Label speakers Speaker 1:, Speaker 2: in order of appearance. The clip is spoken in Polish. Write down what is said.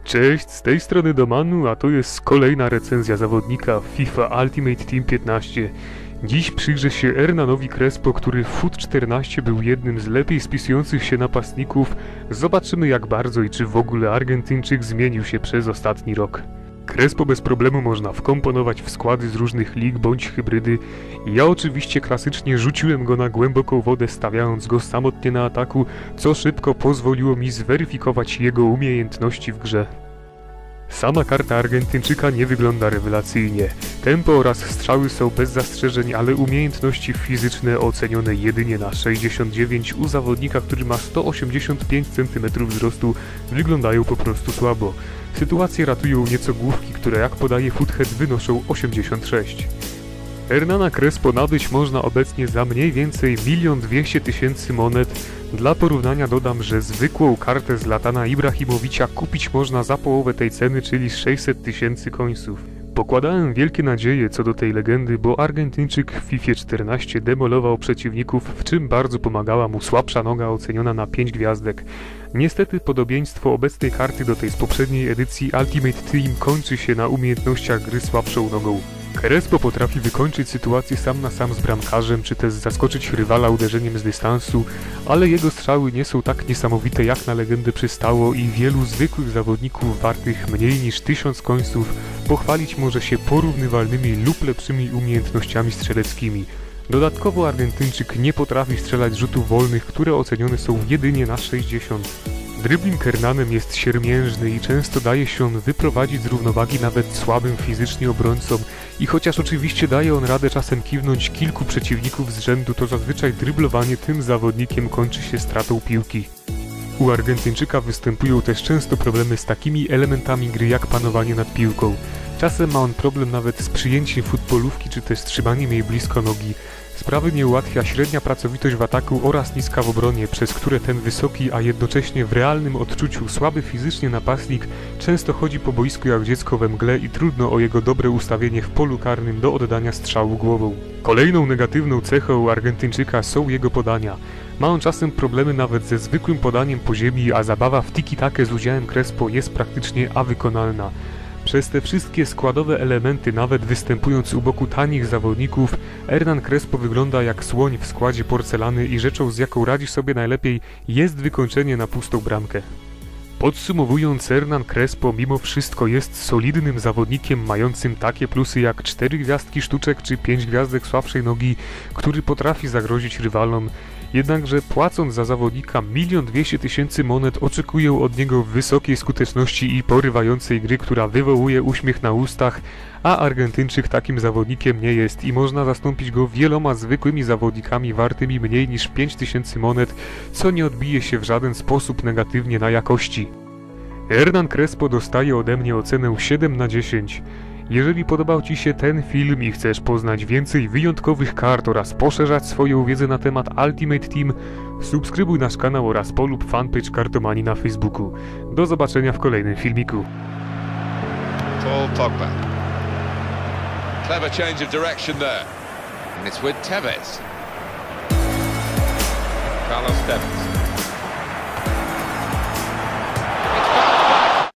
Speaker 1: Cześć, z tej strony Domanu, a to jest kolejna recenzja zawodnika FIFA Ultimate Team 15. Dziś przyjrzę się Hernanowi Crespo, który w FUT 14 był jednym z lepiej spisujących się napastników. Zobaczymy, jak bardzo i czy w ogóle Argentyńczyk zmienił się przez ostatni rok. Crespo bez problemu można wkomponować w składy z różnych lig bądź hybrydy. Ja oczywiście klasycznie rzuciłem go na głęboką wodę, stawiając go samotnie na ataku, co szybko pozwoliło mi zweryfikować jego umiejętności w grze. Sama karta Argentyńczyka nie wygląda rewelacyjnie. Tempo oraz strzały są bez zastrzeżeń, ale umiejętności fizyczne ocenione jedynie na 69 u zawodnika, który ma 185 cm wzrostu, wyglądają po prostu słabo. Sytuację ratują nieco główki, które jak podaje Foothead wynoszą 86. Hernana Crespo nabyć można obecnie za mniej więcej 1 200 000 monet. Dla porównania dodam, że zwykłą kartę Zlatana Ibrahimowicza kupić można za połowę tej ceny, czyli 600 000 końców. Pokładałem wielkie nadzieje co do tej legendy, bo Argentyńczyk w FIFA 14 demolował przeciwników, w czym bardzo pomagała mu słabsza noga oceniona na 5 gwiazdek. Niestety podobieństwo obecnej karty do tej z poprzedniej edycji Ultimate Team kończy się na umiejętnościach gry słabszą nogą. Crespo potrafi wykończyć sytuację sam na sam z bramkarzem, czy też zaskoczyć rywala uderzeniem z dystansu, ale jego strzały nie są tak niesamowite jak na legendę przystało i wielu zwykłych zawodników wartych mniej niż 1000 końców pochwalić może się porównywalnymi lub lepszymi umiejętnościami strzeleckimi. Dodatkowo Argentyńczyk nie potrafi strzelać rzutów wolnych, które ocenione są jedynie na 60. Dribbling Hernanem jest siermiężny i często daje się on wyprowadzić z równowagi nawet słabym fizycznie obrońcom i chociaż oczywiście daje on radę czasem kiwnąć kilku przeciwników z rzędu, to zazwyczaj dryblowanie tym zawodnikiem kończy się stratą piłki. U Argentyńczyka występują też często problemy z takimi elementami gry jak panowanie nad piłką. Czasem ma on problem nawet z przyjęciem futbolówki czy też trzymaniem jej blisko nogi. Sprawy nie ułatwia średnia pracowitość w ataku oraz niska w obronie, przez które ten wysoki, a jednocześnie w realnym odczuciu słaby fizycznie napastnik często chodzi po boisku jak dziecko we mgle i trudno o jego dobre ustawienie w polu karnym do oddania strzału głową. Kolejną negatywną cechą Argentyńczyka są jego podania. Ma on czasem problemy nawet ze zwykłym podaniem po ziemi, a zabawa w tiki-takę z udziałem Crespo jest praktycznie awykonalna. Przez te wszystkie składowe elementy, nawet występując u boku tanich zawodników, Hernan Crespo wygląda jak słoń w składzie porcelany i rzeczą, z jaką radzi sobie najlepiej, jest wykończenie na pustą bramkę. Podsumowując, Hernan Crespo mimo wszystko jest solidnym zawodnikiem mającym takie plusy jak 4 gwiazdki sztuczek czy 5 gwiazdek słabszej nogi, który potrafi zagrozić rywalom. Jednakże płacąc za zawodnika 1 200 000 monet oczekuję od niego wysokiej skuteczności i porywającej gry, która wywołuje uśmiech na ustach, a Argentyńczyk takim zawodnikiem nie jest i można zastąpić go wieloma zwykłymi zawodnikami wartymi mniej niż 5000 monet, co nie odbije się w żaden sposób negatywnie na jakości. Hernan Crespo dostaje ode mnie ocenę 7 na 10. Jeżeli podobał Ci się ten film i chcesz poznać więcej wyjątkowych kart oraz poszerzać swoją wiedzę na temat Ultimate Team, subskrybuj nasz kanał oraz polub fanpage Kartomani na Facebooku. Do zobaczenia w kolejnym filmiku.
Speaker 2: Paul Pogba. Clever change of direction there. And it's with Tevez. Carlos Tevez.